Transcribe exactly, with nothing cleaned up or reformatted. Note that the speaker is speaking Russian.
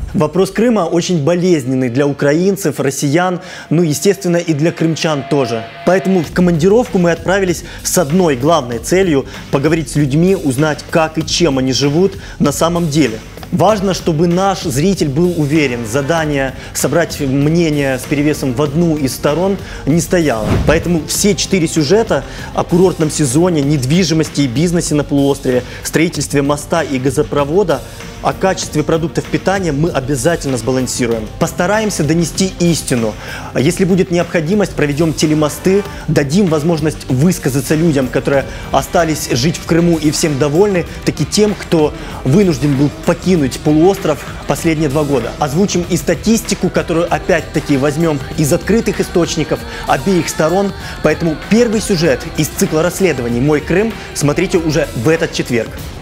Вопрос Крыма очень болезненный для украинцев, россиян, ну, естественно, и для крымчан тоже. Поэтому в командировку мы отправились с одной главной целью – поговорить с людьми, узнать, как и чем они живут на самом деле. Важно, чтобы наш зритель был уверен, задание собрать мнение с перевесом в одну из сторон не стояло. Поэтому все четыре сюжета о курортном сезоне, недвижимости и бизнесе на полуострове, строительстве моста и газопровода, о качестве продуктов питания мы обязательно сбалансируем. Постараемся донести истину. Если будет необходимость, проведем телемосты, дадим возможность высказаться людям, которые остались жить в Крыму и всем довольны, так и тем, кто вынужден был покинуть полуостров последние два года. Озвучим и статистику, которую опять-таки возьмем из открытых источников обеих сторон. Поэтому первый сюжет из цикла расследований «Мой Крым» смотрите уже в этот четверг.